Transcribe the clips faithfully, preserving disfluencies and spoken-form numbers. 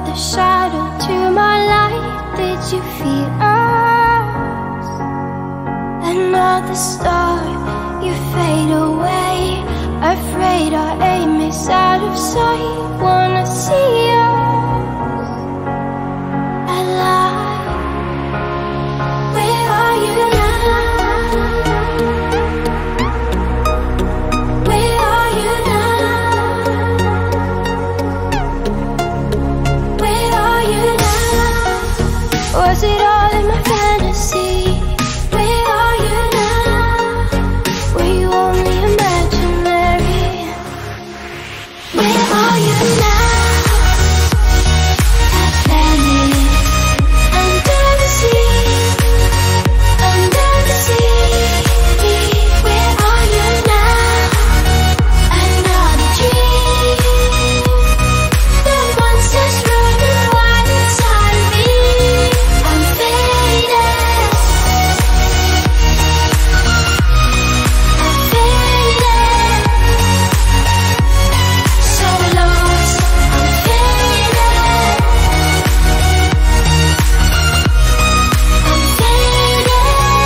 another shadow to my light. Did you feel us? Another star, you fade away. Afraid our aim is out of sight. Wanna see us alive. Where are you now? Where are you now? Where are you now? Was it all in my fantasy? Where are you now? Were you only imaginary? Where are you now? Atlantis, under the sea, under the sea. Where are you now? Another dream. The monsters running wild inside of me. I'm faded. I'm faded. So lost. I'm faded. I'm faded.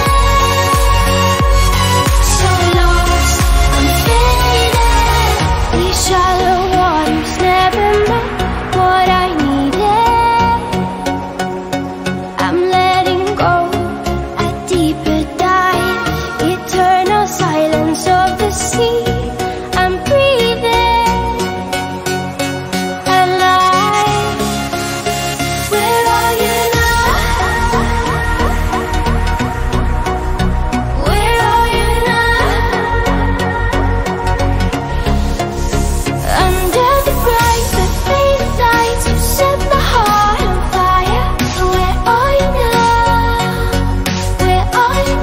So lost. I'm faded. These shallow waters never met what I needed. I'm letting go a deeper dive. Eternal silence of the sea. I'm breathing alive. Where are you now? Where are you now? Under the bright but faded lights, you set my heart on fire. Where are you now? Where are you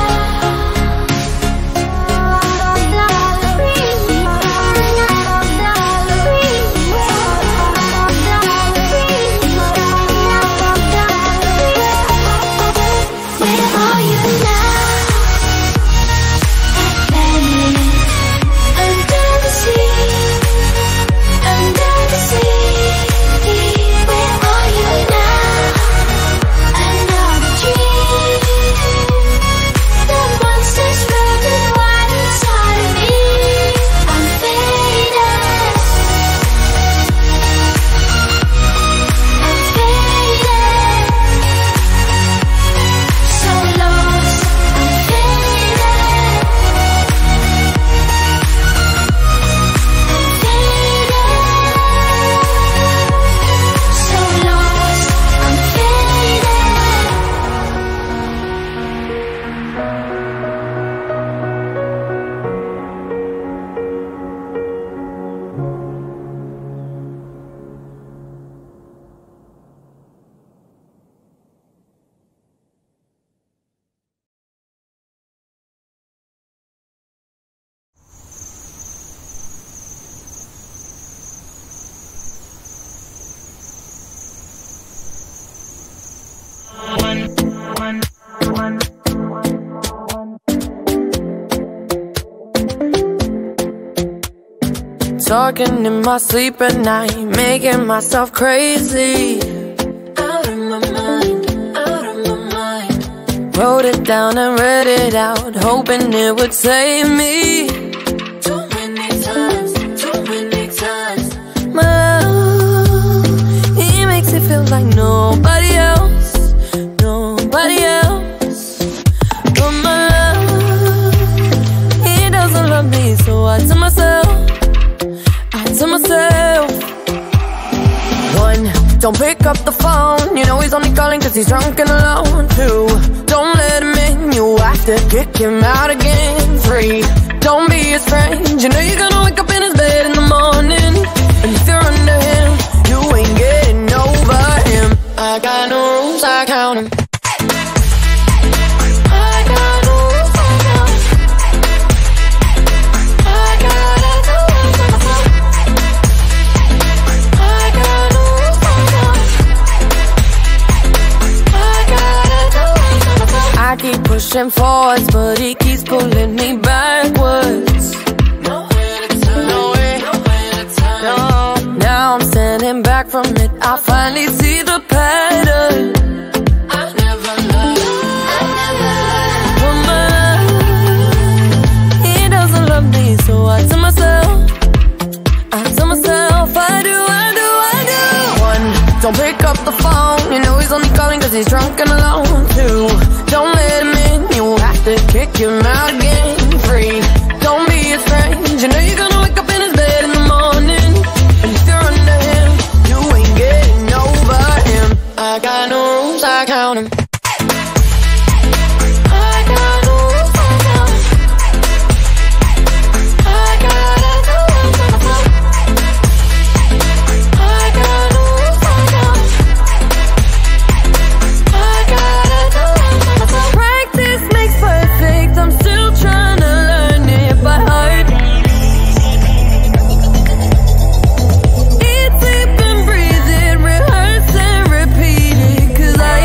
Where are you now? Atlantis, under the sea, under the sea. Where are you now? Another dream. The monsters running wild inside of me. I'm faded. I'm faded. So lost. I'm faded. I'm faded. So lost. I'm Talking in my sleep at night, making myself crazy. Out of my mind, out of my mind. Wrote it down and read it out, hoping it would save me. Too many times, too many times. My love, he makes it feel like nobody else, nobody else. But my love, he doesn't love me, so I tell myself, to myself. One, don't pick up the phone, you know he's only calling cause he's drunk and alone. Two, don't let him in, you have to kick him out again. Three, don't be his friend, you know you're gonna wake up in his bed in the morning. And if you're under him, you ain't getting over him. I got no rules, I count him. I got no rules, I count him. I gotta do it for myself. I got no rules, I count him. I gotta do it for myself. I keep pushing forwards, but he keeps pulling me backwards. Nowhere to turn, nowhere, nowhere to turn. No, now I'm standing back from it, I finally see the pattern. I never loved, I never loved woman. He doesn't love me, so I tell myself, I tell myself, I do, I do, I do. One, don't pick up the phone, you know he's only calling cause he's drunk and alone. Two, don't let him in, you have to kick him out again. Three, don't be his friend, you know you're gonna wake up in his bed in the morning. And if you're under him, you ain't getting over him. I got no rules, I count him. I got no rules, I count him. I gotta do myself. I got no rules, I count him. I gotta do myself. Practice makes perfect, I'm still trying to learn it by heart. Eat, sleep and breathe it, rehearse and repeat it, cause I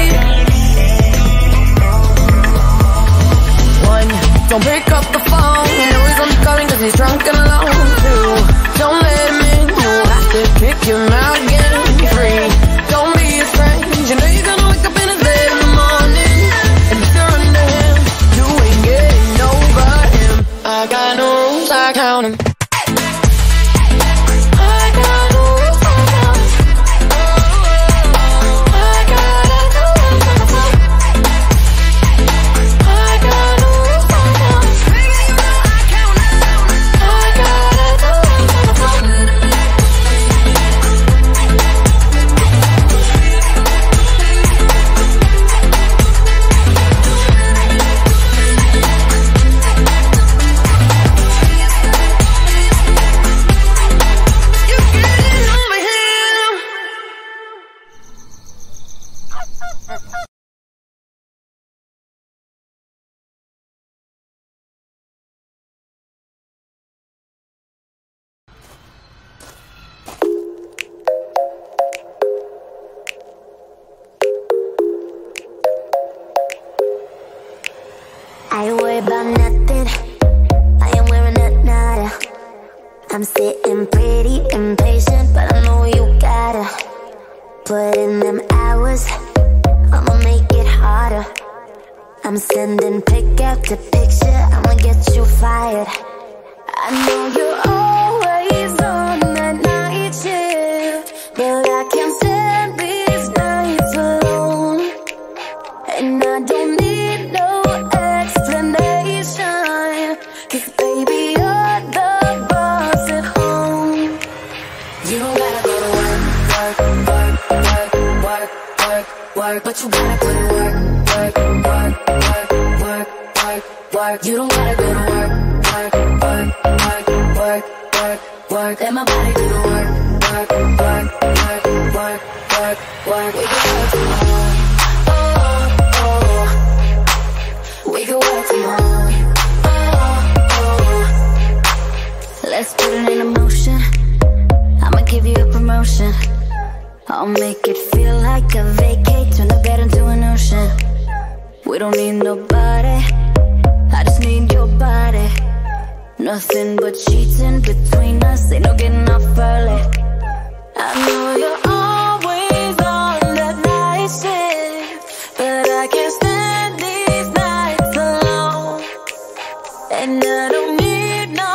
One, don't pick up the phone, you know he's only calling cause he's drunk and alone. Two, don't let him in, you have to kick him out again. Three, don't be his friend, you know you're gonna wake up in his bed in the morning. And if you're under him, you ain't getting over him. I got no rules, I count him. I got no rules, I count him. I gotta do myself. I got no rules, I count him. I gotta do myself. You getting over him. I worry about nothing, I am wearing a nada. I'm sitting pretty impatient, but I know you gotta put in them hours, I'ma make it harder. I'm sending pick after picture, I'ma get you fired. I know you're always on that night shift, but I can't stand these nights alone. And I don't need no explanation, cause baby you're the boss at home. You don't gotta go to work, work, work, work, work, work, work, but you gotta put in work, work, work, work, work, work, work. You don't gotta go to work, work, work, work, work, work, work. Let my body do the work, work, work, work, work, work, work. We can work tomorrow, oh, oh. We can work tomorrow, oh, oh. Let's put it in motion, I'ma give you a promotion. I'll make it feel like a vacate, turn the bed into an ocean. We don't need nobody, I just need your body. Nothing but cheating between us, ain't no getting off early. I know you're always on that night shift, but I can't stand these nights alone. And I don't need no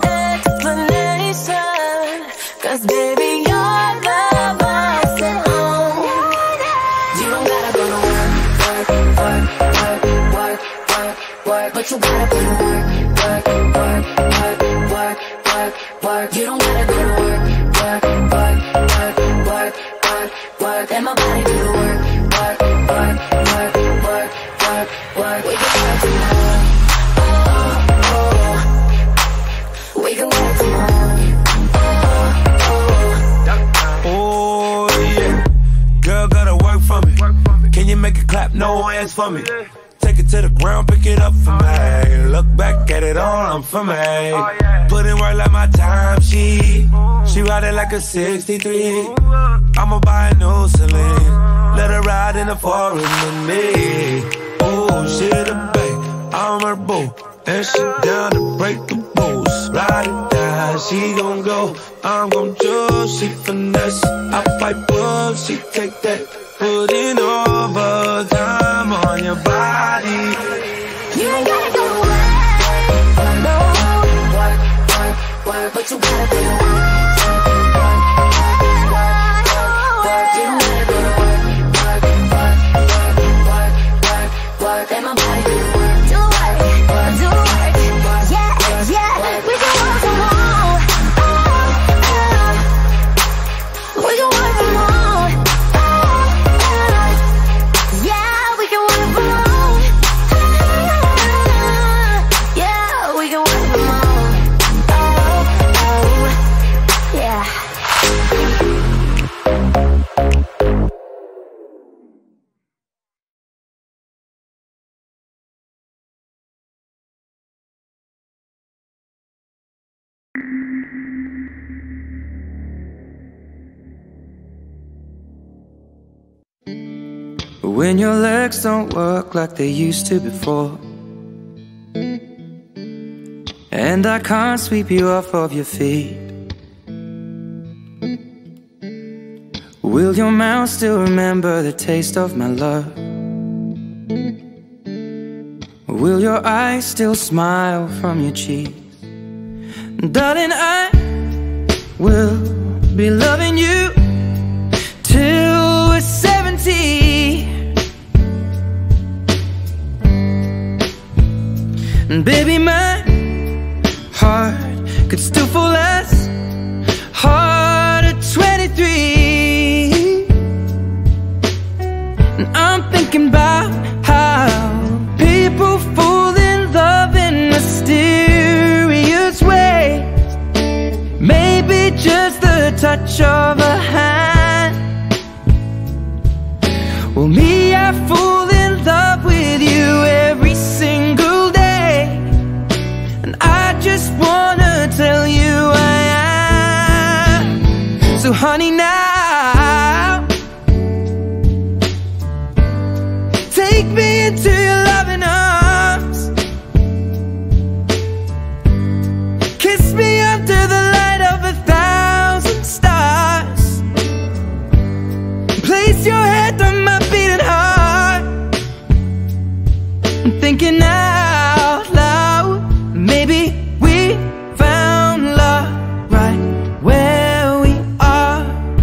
explanation, cause baby you're the boss at home. You don't gotta go to work, work, work, work, work, work, work, but you gotta put in work, work, work, work, work, work, work. You don't gotta go to work, work, work, work, work, work, work. Let my body do the work, work, work, work, work, work, work. We can work tomorrow, oh, oh. We can work tomorrow, oh, oh. Oh yeah, girl gotta work for me. Can you make it clap? No hands for me. Take it to the ground, pick it up for me. Look back at it all, I'm for me. Put in work like my time, she She ride it like a sixty-three. I'ma buy a new Celine, let her ride in the forest with me. Oh, she the babe, I'm her boo, and she down to break the rules. Ride or die, she gon' go, I'm gon' choose. She finesse, I fight bull, she take that. Putting overtime on your body. You ain't gotta go to work, no. Work, work, work, but you gotta go to work. When your legs don't work like they used to before, and I can't sweep you off of your feet, will your mouth still remember the taste of my love? Will your eyes still smile from your cheeks? Darling, I will be loving you till we're seventy. And baby, my heart could still fall as hard at twenty-three. And I'm thinking about how people fall in love in mysterious ways. Maybe just the touch of a hand. Well, me, I fall in love with you every single day. And I just wanna tell you I am. So honey, now take me into your loving arms. Kiss me under the light of a thousand stars. Place your head on my beating heart. I'm thinking out loud, maybe we found love right where we are.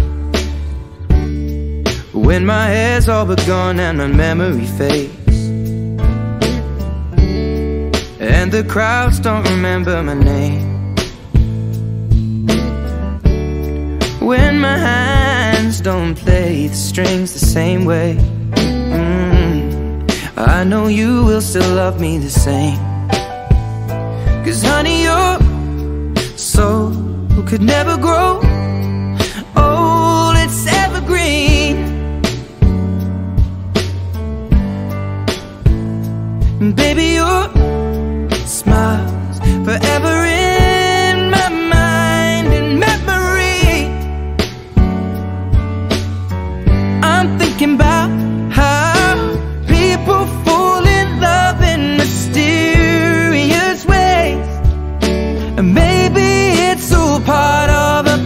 When my hair's all but gone and my memory fades, and the crowds don't remember my name, when my hands don't play the strings the same way, mm, I know you will still love me the same. Cause honey, your soul could never grow old, it's evergreen. And baby, your smile's forever in my mind and memory. I'm thinking about how people fall in love in mysterious ways. And maybe it's all part of a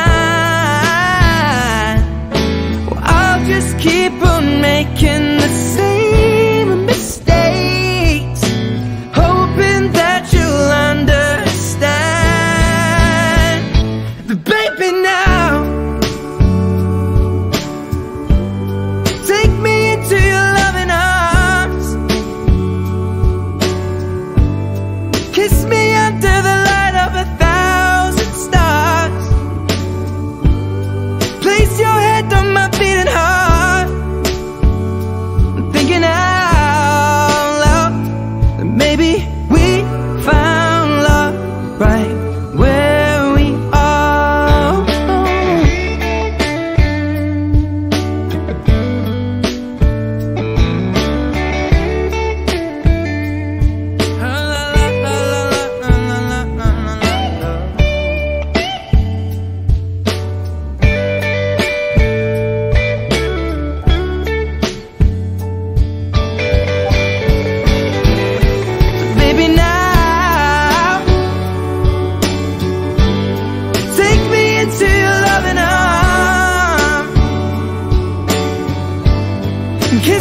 plan. Well, I'll just keep on making the same mistakes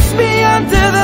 me under